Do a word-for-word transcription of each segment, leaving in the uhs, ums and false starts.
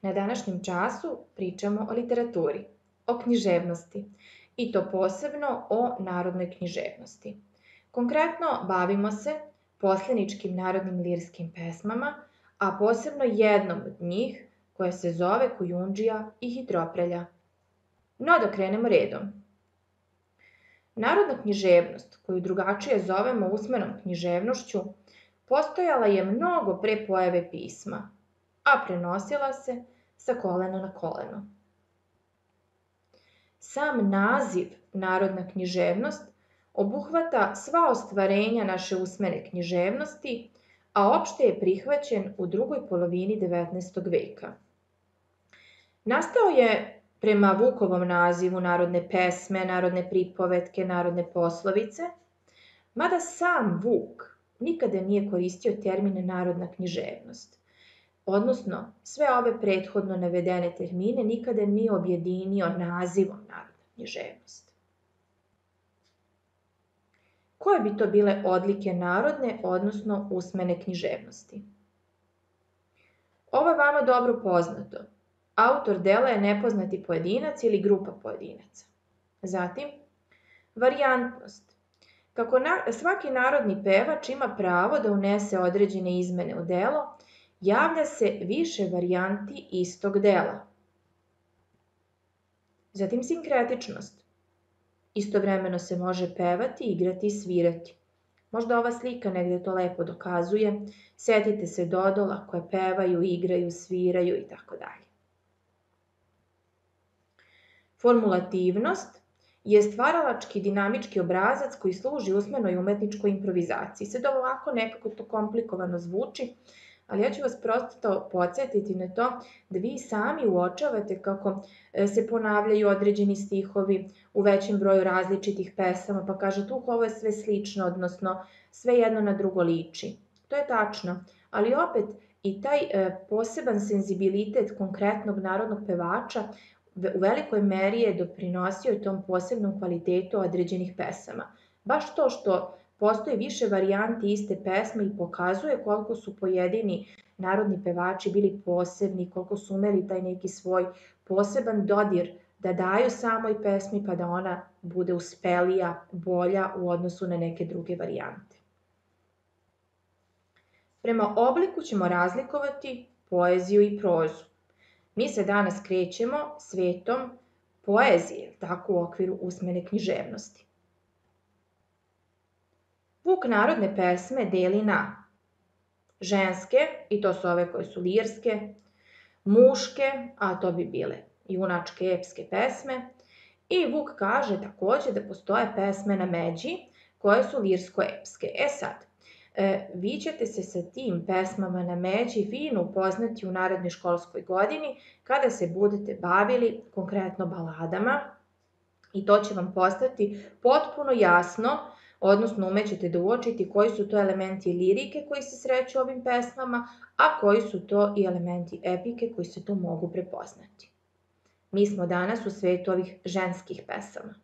Na današnjem času pričamo o literaturi, o književnosti i to posebno o narodnoj književnosti. Konkretno bavimo se posleničkim narodnim lirskim pesmama, a posebno jednom od njih koja se zove Kojundžija i Hitroprelja. No da krenemo redom. Narodna književnost, koju drugačije zovemo usmenom književnošću, postojala je mnogo pre pojave pisma, a prenosila se sa kolena na koleno. Sam naziv narodna književnost obuhvata sva ostvarenja naše usmene književnosti, a opšte je prihvaćen u drugoj polovini devetnaestog veka. Nastao je prema Vukovom nazivu narodne pesme, narodne pripovetke, narodne poslovice, mada sam Vuk nikada nije koristio termin narodna književnost, odnosno sve ove prethodno navedene termine nikada nije objedinio nazivom narodna književnost. Koje bi to bile odlike narodne, odnosno usmene književnosti? Ovo je vama dobro poznato. Autor dela je nepoznati pojedinac ili grupa pojedinaca. Zatim, varijantnost. Kako na, svaki narodni pevač ima pravo da unese određene izmene u delo, javlja se više varijanti istog dela. Zatim, sinkretičnost. Istovremeno se može pevati, igrati i svirati. Možda ova slika negde to lepo dokazuje. Setite se dodola koje pevaju, igraju, sviraju i tako dalje. Formulativnost je stvaralački dinamički obrazac koji služi usmenoj umetničkoj improvizaciji. Sad ovako nekako to komplikovano zvuči, ali ja ću vas prosto podsjetiti na to da vi sami uočavate kako se ponavljaju određeni stihovi u većem broju različitih pesama, pa kažete, uh, ovo je sve slično, odnosno sve jedno na drugo liči. To je tačno, ali opet i taj poseban senzibilitet konkretnog narodnog pevača u velikoj meri je doprinosio tom posebnom kvalitetu određenih pesama. Baš to što postoji više varijanti iste pesme i pokazuje koliko su pojedini narodni pevači bili posebni, koliko su umeli taj neki svoj poseban dodir da daju samoj pesmi pa da ona bude uspelija, bolja u odnosu na neke druge varijante. Prema obliku ćemo razlikovati poeziju i prozu. Mi se danas krećemo svetom poezije, tako u okviru usmene književnosti. Vuk narodne pesme deli na ženske, i to su ove koje su lirske, muške, a to bi bile junačke epske pesme, i Vuk kaže takođe da postoje pesme na međi koje su lirsko-epske. E sad, vi ćete se sa tim pesmama na međi fino upoznati u narednoj školskoj godini kada se budete bavili konkretno baladama i to će vam postati potpuno jasno, odnosno umećete da uočite koji su to elementi lirike koji se sreću u ovim pesmama, a koji su to i elementi epike koji se tu mogu prepoznati. Mi smo danas u svetu ovih ženskih pesama.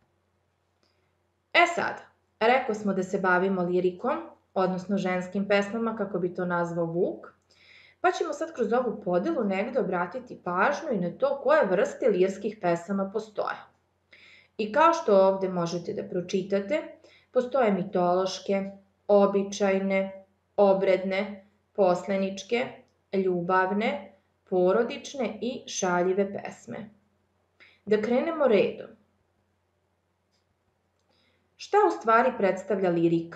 E sad, rekao smo da se bavimo lirikom, odnosno ženskim pesmama, kako bi to nazvao Vuk, pa ćemo sad kroz ovu podelu negde obratiti pažnju i na to koje vrste lirskih pesama postoje. I kao što ovde možete da pročitate, postoje mitološke, običajne, obredne, posleničke, ljubavne, porodične i šaljive pesme. Da krenemo redom. Šta u stvari predstavlja lirika?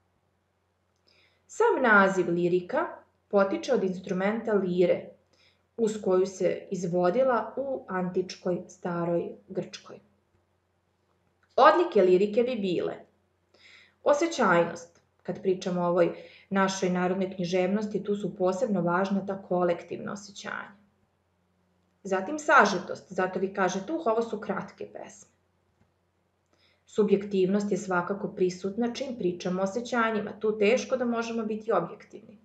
Sam naziv lirika potiče od instrumenta lire, uz koju se izvodila u antičkoj staroj Grčkoj. Odlike lirike bi bile osećajnost, kad pričamo o ovoj našoj narodnoj književnosti, tu su posebno važna ta kolektivna osećanja. Zatim sažetost, zato vi kažete, uh, ovo su kratke pesme. Subjektivnost je svakako prisutna čim pričamo o osećanjima, tu teško da možemo biti objektivni.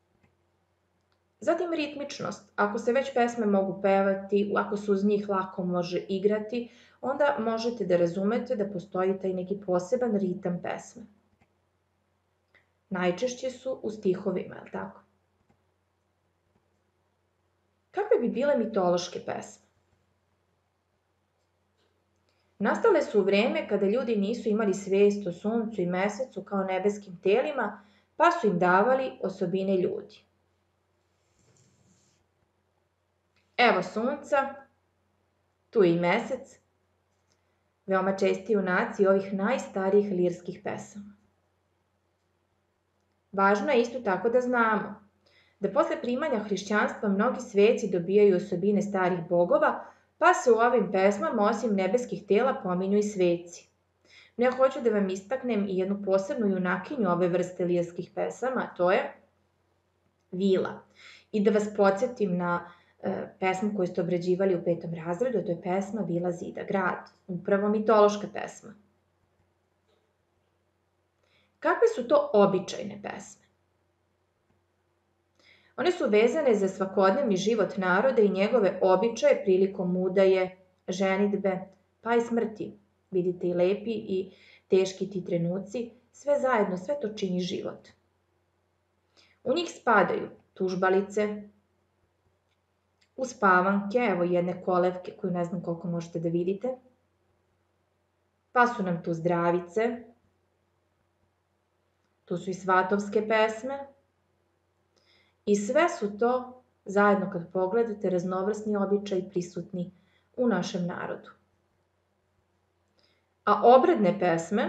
Zatim ritmičnost, ako se već pesme mogu pevati, ako se uz njih lako može igrati, onda možete da razumete da postoji taj neki poseban ritam pesme. Najčešće su u stihovima, je li tako? Kakve bi bile mitološke pesme? Nastale su u vreme kada ljudi nisu imali svest o suncu i mesecu kao nebeskim telima, pa su im davali osobine ljudi. Evo sunca, tu je i mesec, veoma česti junaci ovih najstarijih lirskih pesama. Važno je isto tako da znamo da posle primanja hrišćanstva mnogi sveci dobijaju osobine starih bogova, pa se u ovim pesmama osim nebeskih tela pominju i sveci. No ja hoću da vam istaknem i jednu posebnu junakinju ove vrste lirskih pesama, to je Vila. I da vas podsjetim na e, pesmu koju ste obrađivali u petom razredu, to je pesma Vila zida grad, upravo mitološka pesma. Kakve su to običajne pesme? One su vezane za svakodnevni život naroda i njegove običaje prilikom udaje, ženidbe, pa i smrti. Vidite i lepi i teški ti trenuci, sve zajedno, sve to čini život. U njih spadaju tužbalice, uspavanke, evo jedne kolevke koju ne znam koliko možete da vidite, pa su nam tu zdravice, tu su i svatovske pesme i sve su to, zajedno kad pogledate, raznovrsni običaji prisutni u našem narodu. A obredne pesme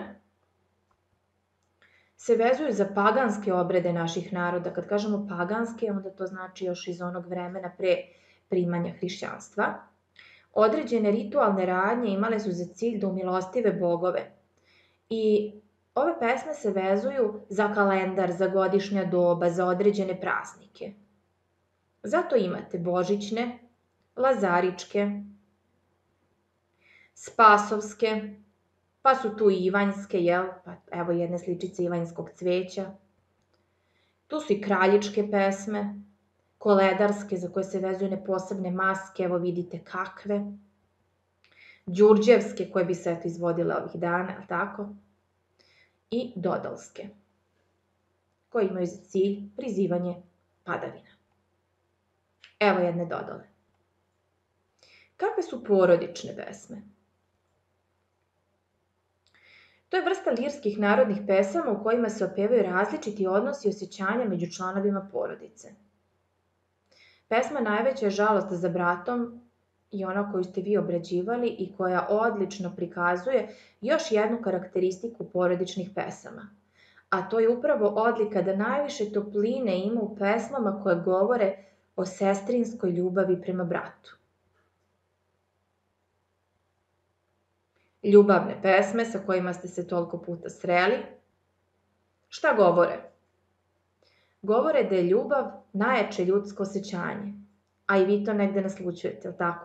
se vezuju za paganske obrede naših naroda. Kad kažemo paganske, onda to znači još iz onog vremena pre primanja hrišćanstva. Određene ritualne radnje imale su za cilj da umilostive bogove. I ove pesme se vezuju za kalendar, za godišnja doba, za određene praznike. Zato imate božićne, lazaričke, spasovske, pa su tu i ivanjske, jel? Pa evo jedne sličice ivanjskog cveća. Tu su i kraljičke pesme, koledarske za koje se vezuju ne posebne maske, evo vidite kakve. Đurđevske koje bi se eto izvodile ovih dana, tako? I dodalske, koje imaju za cilj prizivanje padavina. Evo jedne dodale. Kakve su porodične pesme? To je vrsta lirskih narodnih pesama u kojima se opevaju različiti odnosi i osjećanja među članovima porodice. Pesma Najveća je žalost za bratom i ona koju ste vi obrađivali i koja odlično prikazuje još jednu karakteristiku porodičnih pesama. A to je upravo odlika da najviše topline ima u pesmama koje govore o sestrinskoj ljubavi prema bratu. Ljubavne pesme sa kojima ste se toliko puta sreli, šta govore? Govore da je ljubav najjače ljudsko osjećanje, a i vi to negde naslućujete, jel tako?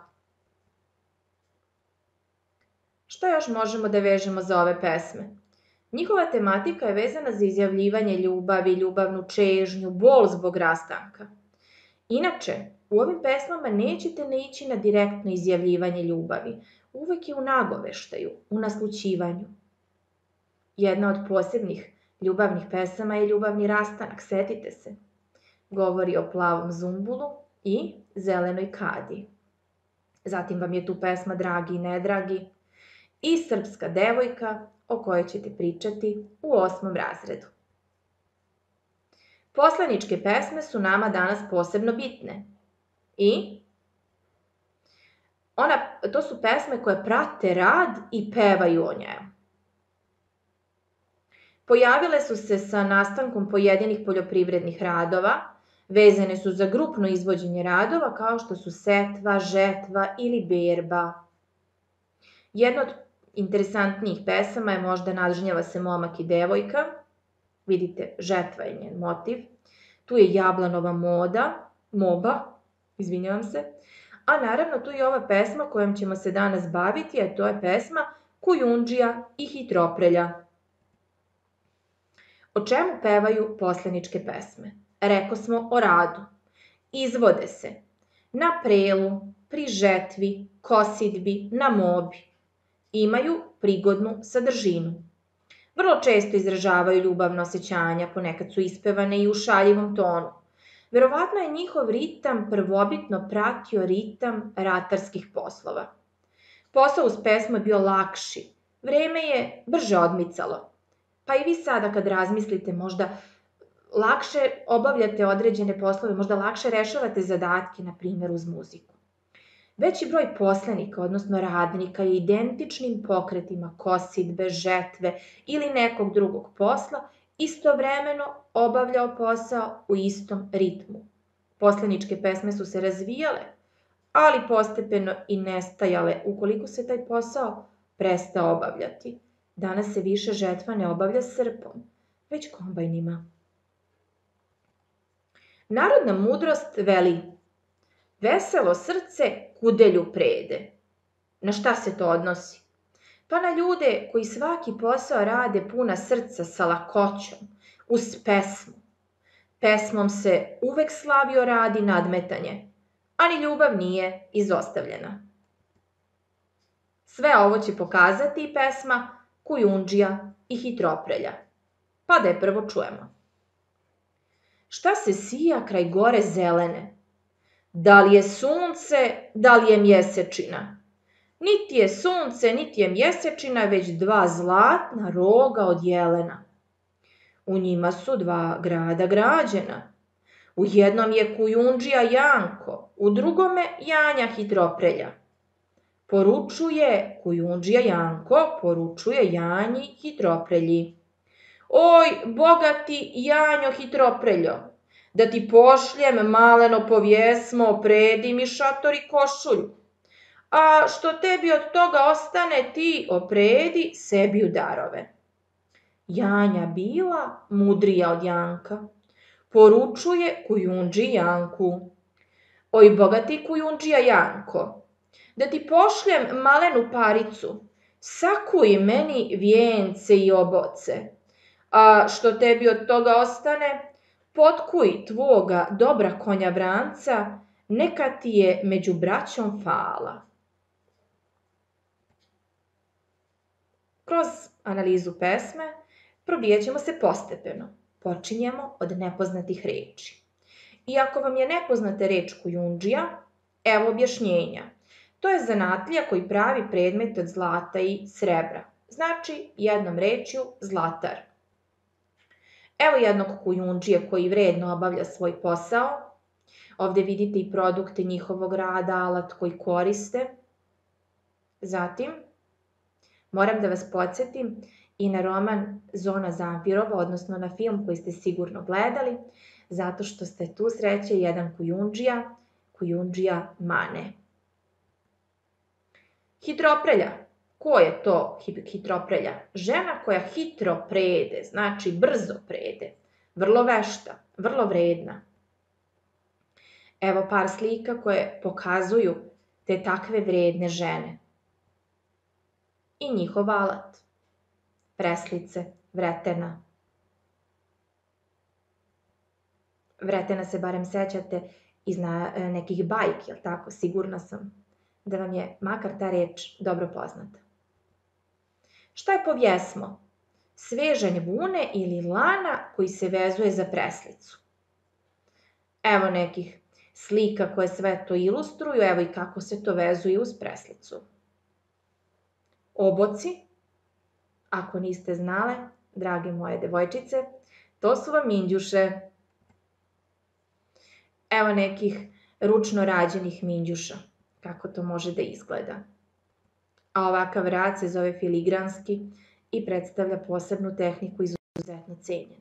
Šta još možemo da vežemo za ove pesme? Njihova tematika je vezana za izjavljivanje ljubavi, ljubavnu čežnju, bol zbog rastanka. Inače, u ovim pesmama nećete naići na direktno izjavljivanje ljubavi, uvek je u nagoveštaju, u naslućivanju. Jedna od posebnih ljubavnih pesama je Ljubavni rastanak, setite se. Govori o plavom zumbulu i zelenoj kadi. Zatim vam je tu pesma Dragi i nedragi i Srpska devojka o kojoj ćete pričati u osmom razredu. Poslaničke pesme su nama danas posebno bitne i ona, to su pesme koje prate rad i pevaju o njemu. Pojavile su se sa nastankom pojedinih poljoprivrednih radova, vezane su za grupno izvođenje radova kao što su setva, žetva ili berba. Jedna od interesantnijih pesama je možda Nadžnjava se momak i devojka. Vidite, žetva je njen motiv. Tu je Jablanova moda, moba, izvinjavam se. A naravno tu je ova pesma kojom ćemo se danas baviti, a to je pesma Kujundžija i Hitroprelja. O čemu pevaju poslaničke pesme? Reko smo o radu. Izvode se na prelu, pri žetvi, kosidbi, na mobi. Imaju prigodnu sadržinu. Vrlo često izražavaju ljubavna osjećanja, ponekad su ispevane i u šaljivom tonu. Verovatno je njihov ritam prvobitno pratio ritam ratarskih poslova. Posao uz pesmu je bio lakši, vreme je brže odmicalo. Pa i vi sada kad razmislite možda lakše obavljate određene poslove, možda lakše rešavate zadatke, na primjer uz muziku. Veći broj poslenika, odnosno radnika, je identičnim pokretima kosidbe, žetve ili nekog drugog posla istovremeno obavljao posao u istom ritmu. Posleničke pesme su se razvijale, ali postepeno i nestajale ukoliko se taj posao prestao obavljati. Danas se više žetva ne obavlja srpom, već kombajnima. Narodna mudrost veli: veselo srce kudelju prede. Na šta se to odnosi? Pa na ljude koji svaki posao rade puna srca sa lakoćom, uz pesmu. Pesmom se uvek slavio rad i nadmetanje, a ni ljubav nije izostavljena. Sve ovo će pokazati i pesma Kujundžija i Hitroprelja. Pa da je prvo čujemo. Šta se sija kraj gore zelene? Da li je sunce, da li je mjesečina? Niti je sunce, niti je mjesečina, već dva zlatna roga od jelena. U njima su dva grada građena. U jednom je Kujundžija Janko, u drugome Janja Hitroprelja. Poručuje Kujundžija Janko, poručuje Janji Hitroprelji. Oj, bogati Janjo Hitropreljo, da ti pošljem maleno povjesmo, predi mi šator i košulju. A što tebi od toga ostane, ti opredi sebi u darove. Janja bila mudrija od Janka. Poručuje Kujundžiji Janku. Oj, bogati Kujundžija Janko, da ti pošljem malenu paricu, sakuj meni vijence i oboce. A što tebi od toga ostane, potkuj tvoga dobra konja vranca, neka ti je među braćom fala. Kroz analizu pesme probijat ćemo se postepeno. Počinjemo od nepoznatih reči. Iako vam je nepoznata reč Kujundžija, evo objašnjenja. To je zanatlija koji pravi predmet od zlata i srebra. Znači, jednom rečju zlatar. Evo jednog Kujundžije koji vredno obavlja svoj posao. Ovdje vidite i produkte njihovog rada, alat koji koriste. Zatim, moram da vas podsjetim i na roman Zona Zamfirova, odnosno na film koji ste sigurno gledali, zato što ste tu sreće jedan Kujundžija, Kujundžija Mane. Hitroprelja. Ko je to Hitroprelja? Žena koja hitro prede, znači brzo prede, vrlo vešta, vrlo vredna. Evo par slika koje pokazuju te takve vredne žene. I njihov alat. Preslice, vretena. Vretena se barem sećate iz nekih bajki, jel tako? Sigurna sam da vam je makar ta reč dobro poznata. Šta je povjesmo? Svežanj vune ili lana koji se vezuje za preslicu. Evo nekih slika koje sve to ilustruju, evo i kako se to vezuje uz preslicu. Oboci, ako niste znale, drage moje devojčice, to su vam minđuše. Evo nekih ručno rađenih minđuša, kako to može da izgleda. A ovakav rad se zove filigranski i predstavlja posebnu tehniku izuzetno cenjenu.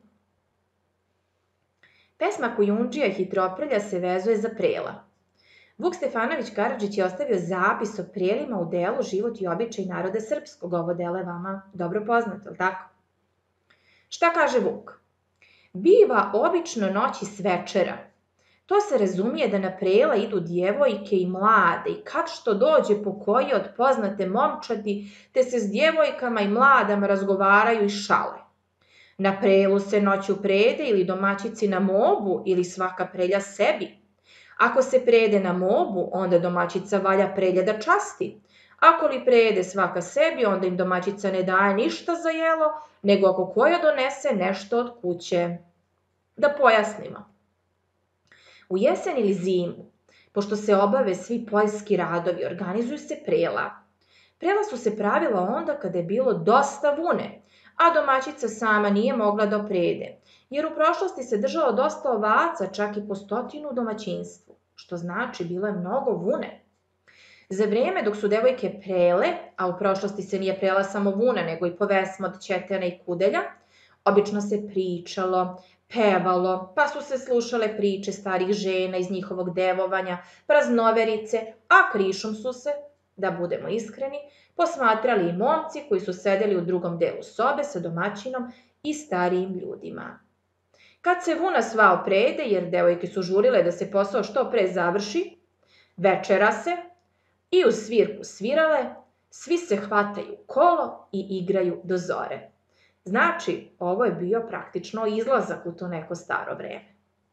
Pesma Kujundžija i Hitroprelja se vezuje za prela. Vuk Stefanović Karadžić je ostavio zapis o prelima u delu Život i običaj naroda srpskog. Ovo delo je vama dobro poznato, ali tako? Šta kaže Vuk? Biva obično noći s večera. To se razumije da na prela idu djevojke i mlade i kad što dođe po koji od poznate momčadi, te se s djevojkama i mladama razgovaraju i šale. Na prelu se noću prede ili domaćici na mobu ili svaka prelja sebi. Ako se prede na mobu, onda domaćica valja prelja da časti. Ako li prede svaka sebi, onda im domaćica ne daje ništa za jelo, nego ako koja donese nešto od kuće. Da pojasnimo. U jesen ili zimu, pošto se obave svi poljski radovi, organizuju se prela. Prela su se pravila onda kada je bilo dosta vune, a domaćica sama nije mogla da oprede, jer u prošlosti se držalo dosta ovaca, čak i po stotinu u domaćinstvu, što znači bilo je mnogo vune. Za vrijeme dok su devojke prele, a u prošlosti se nije prela samo vuna, nego i povesmo od ćetena i kudelja, obično se pričalo, pevalo, pa su se slušale priče starih žena iz njihovog devovanja, praznoverice, a krišom su se, da budemo iskreni, posmatrali i momci koji su sedeli u drugom delu sobe sa domaćinom i starijim ljudima. Kad se vuna sva oprede, jer devojke su žurile da se posao što pre završi, večera se i u svirku svirale, svi se hvataju kolo i igraju do zore. Znači, ovo je bio praktično izlazak u to neko staro vreme.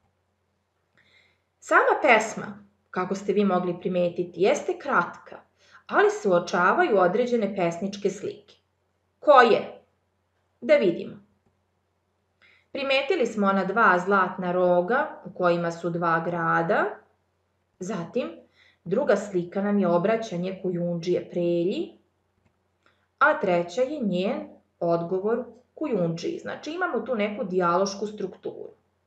Sama pesma, kako ste vi mogli primetiti, jeste kratka, ali se uočavaju određene pesničke slike. Koje? Da vidimo. Primetili smo ona dva zlatna roga u kojima su dva grada. Zatim, druga slika nam je obraćanje Kujundžije Prelji, a treća je njen odgovor Kujundžiji. Znači imamo tu neku dijalošku strukturu.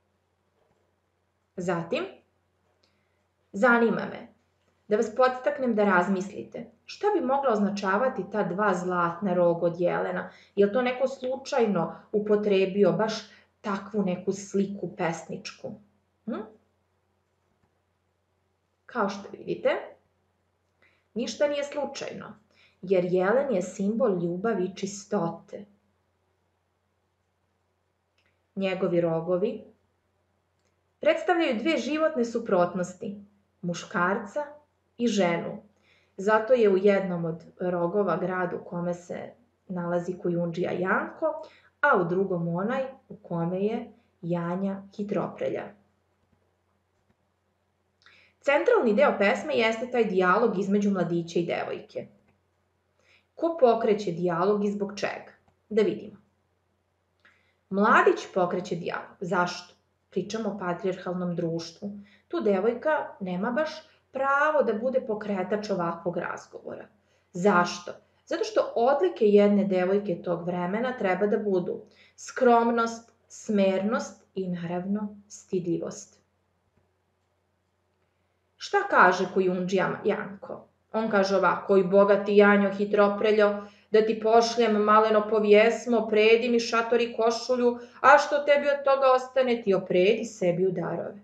Zatim, zanima me da vas podstaknem da razmislite šta bi mogla označavati ta dva zlatna roga od jelena. Je li to neko slučajno upotrebio baš takvu neku sliku pesničku? Hm? Kao što vidite, ništa nije slučajno, jer jelen je simbol ljubavi i čistote. Njegovi rogovi predstavljaju dve životne suprotnosti, muškarca i ženu. Zato je u jednom od rogova grad u kome se nalazi Kujundžija Janko, a u drugom onaj u kome je Janja Hitroprelja. Centralni deo pesme jeste taj dijalog između mladića i devojke. Ko pokreće dijalog i zbog čega? Da vidimo. Mladić pokreće dijalog. Zašto? Pričamo o patrijarhalnom društvu. Tu devojka nema baš pravo da bude pokretač ovakvog razgovora. Zašto? Zato što odlike jedne devojke tog vremena treba da budu skromnost, smernost i naravno stidljivost. Šta kaže Kujundžija Janko? On kaže ovako: oj bogati Janjo Hitropreljo, da ti pošljem maleno povjesmo, opredi mi šator i košulju, a što tebi od toga ostane ti opredi sebi u darove.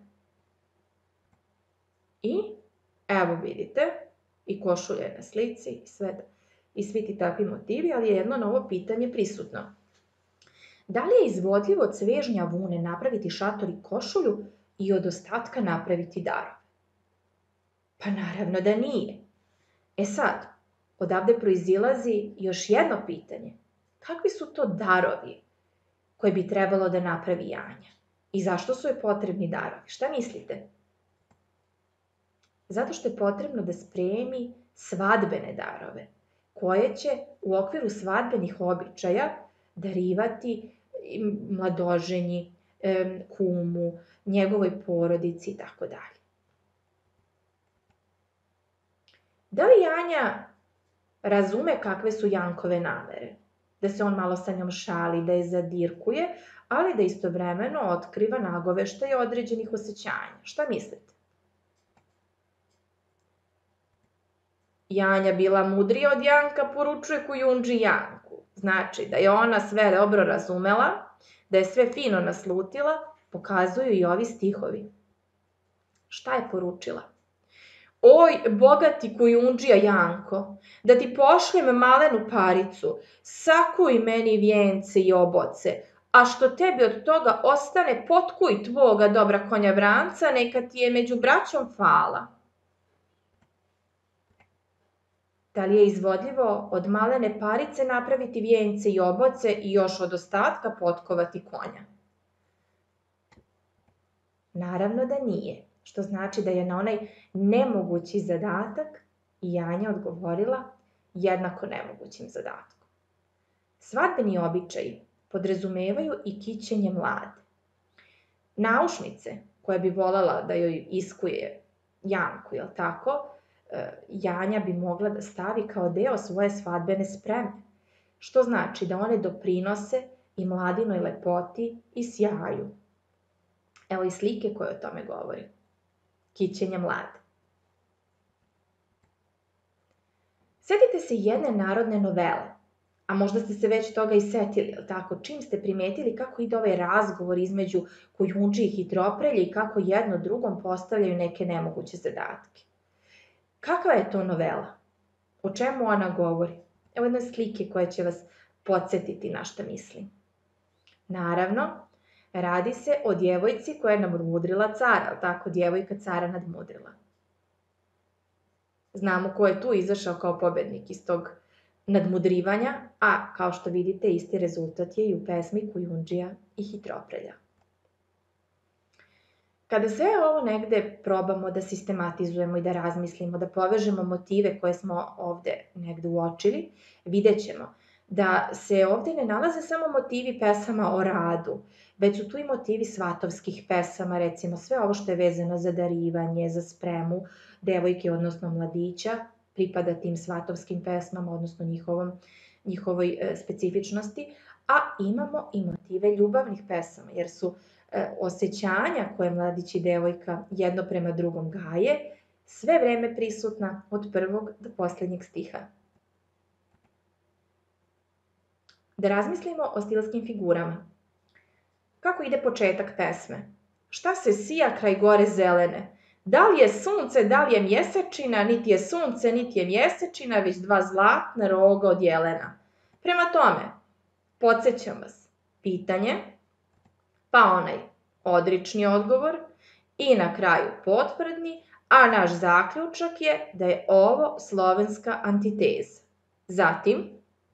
I evo vidite, i košulja je na slici i, sve, i svi ti takvi motivi, ali je jedno novo pitanje prisutno. Da li je izvodljivo od svežnja vune napraviti šator i košulju i od ostatka napraviti darove? Pa naravno da nije. E sad, odavde proizilazi još jedno pitanje. Kakvi su to darovi koje bi trebalo da napravi Janja? I zašto su joj potrebni darovi? Šta mislite? Zato što je potrebno da spremi svadbene darove, koje će u okviru svadbenih običaja darivati mladoženji, kumu, njegovoj porodici i tako dalje. Da li Janja razume kakve su Jankove namere? Da se on malo sa njom šali, da je zadirkuje, ali da istovremeno otkriva nagoveštaje određenih osjećanja. Šta mislite? Janja bila mudrija od Janka, poručuje Kujundži Janku. Znači da je ona sve dobro razumela, da je sve fino naslutila, pokazuju i ovi stihovi. Šta je poručila? Oj, bogati Kujundžija Janko, da ti pošljem malenu paricu, sakuj meni vijence i oboce, a što tebi od toga ostane, potkuj tvoga dobra konja Vranca, neka ti je među braćom fala. Da li je izvodljivo od malene parice napraviti vijence i oboce i još od ostatka potkovati konja? Naravno da nije. Što znači da je na onaj nemogući zadatak Janja odgovorila jednako nemogućim zadatkom. Svadbeni običaji podrazumevaju i kićenje mlade. Naušnice koja bi voljela da joj iskuje Janku, jel tako, Janja bi mogla da stavi kao deo svoje svadbene spreme, što znači da one doprinose i mladinoj lepoti i sjaju. Evo i slike koje o tome govori. Kićenje mlade. Setite se jedne narodne novele, a možda ste se već toga i setili, jel tako, čim ste primetili kako ide ovaj razgovor između Kojundže i Hitroprelje i kako jedno drugom postavljaju neke nemoguće zadatke. Kakva je to novela? O čemu ona govori? Evo jedne slike koje će vas podsjetiti na šta mislim. Naravno, radi se o djevojci koja je nadmudrila cara, tako, djevojka cara nadmudrila. Znamo ko je tu izašao kao pobednik iz tog nadmudrivanja, a kao što vidite isti rezultat je i u pesmi Kojundžija i Hitroprelja. Kada sve ovo negde probamo da sistematizujemo i da razmislimo, da povežemo motive koje smo ovde negde uočili, vidjet ćemo da se ovde ne nalaze samo motivi pesama o radu, već su tu i motivi svatovskih pesama, recimo sve ovo što je vezano za darivanje, za spremu devojke, odnosno mladića, pripada tim svatovskim pesmama, odnosno njihovom, njihovoj e, specifičnosti, a imamo i motive ljubavnih pesama, jer su e, osjećanja koje mladić i devojka jedno prema drugom gaje, sve vreme prisutna od prvog do posljednjeg stiha. Da razmislimo o stilskim figurama. Kako ide početak pesme? Šta se sija kraj gore zelene? Da li je sunce, da li je mjesečina, niti je sunce, niti je mjesečina, već dva zlatna roga od jelena. Prema tome, podsjećam vas, pitanje, pa onaj odrični odgovor i na kraju potvrdni, a naš zaključak je da je ovo slovenska antiteza. Zatim,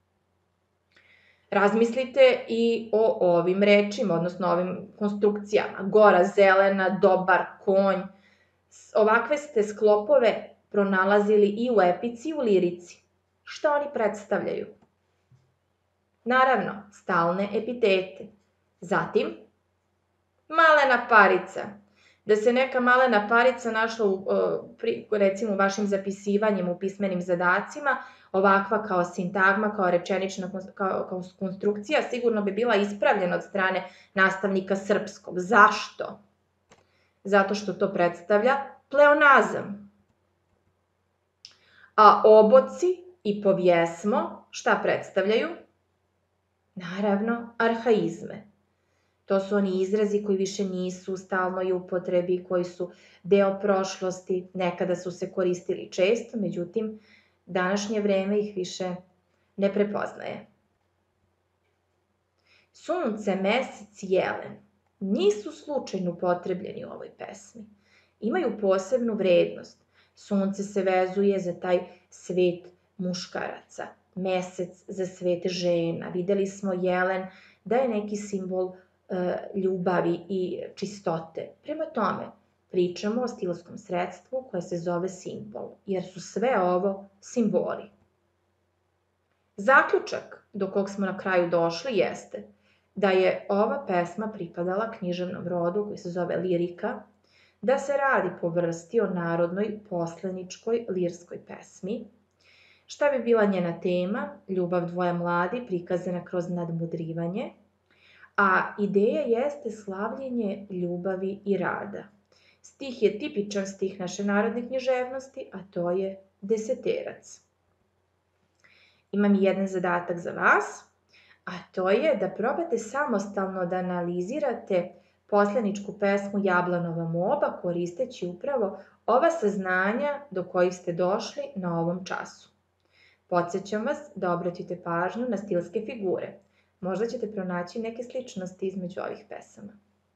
razmislite i o ovim rečima, odnosno ovim konstrukcijama. Gora zelena, dobar konj. Ovakve ste sklopove pronalazili i u epici i u lirici. Šta oni predstavljaju? Naravno, stalne epitete. Zatim, malena parica. Da se neka malena parica našla u, recimo, u vašim zapisivanjem, u pismenim zadacima, ovakva kao sintagma, kao rečenična kao, kao konstrukcija, sigurno bi bila ispravljena od strane nastavnika srpskog. Zašto? Zato što to predstavlja pleonazam. A oboci i povjesmo šta predstavljaju? Naravno, arhaizme. To su oni izrazi koji više nisu u stalnoj upotrebi, koji su deo prošlosti, nekada su se koristili često, međutim, današnje vreme ih više ne prepoznaje. Sunce, mesec, jelen nisu slučajno upotrebljeni u ovoj pesmi. Imaju posebnu vrednost. Sunce se vezuje za taj svet muškaraca, mesec za svet žena. Videli smo jelen da je neki simbol e, ljubavi i čistote. Prema tome, pričamo o stilskom sredstvu koje se zove simbol, jer su sve ovo simboli. Zaključak do kog smo na kraju došli jeste da je ova pesma pripadala književnom rodu koji se zove lirika, da se radi po vrsti o narodnoj poslaničkoj lirskoj pesmi. Šta bi bila njena tema? Ljubav dvoje mladi prikazana kroz nadmudrivanje, a ideja jeste slavljenje ljubavi i rada. Stih je tipičan stih naše narodne književnosti, a to je deseterac. Imam jedan zadatak za vas, a to je da probate samostalno da analizirate poslaničku pesmu Jablanova moba koristeći upravo ova saznanja do kojih ste došli na ovom času. Podsjećam vas da obratite pažnju na stilske figure. Možda ćete pronaći neke sličnosti između ovih pesama.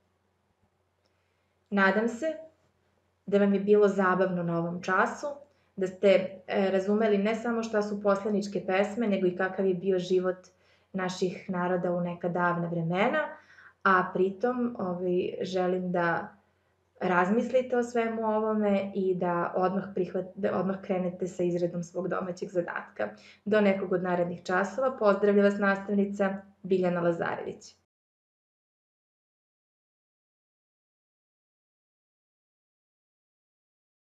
Nadam se da vam je bilo zabavno na ovom času, da ste razumeli ne samo šta su poslaničke pesme, nego i kakav je bio život naših naroda u neka davna vremena, a pritom ovaj, želim da razmislite o svemu ovome i da odmah, prihvat, da odmah krenete sa izradom svog domaćeg zadatka. Do nekog od narednih časova pozdravlja vas nastavnica Biljana Lazarević.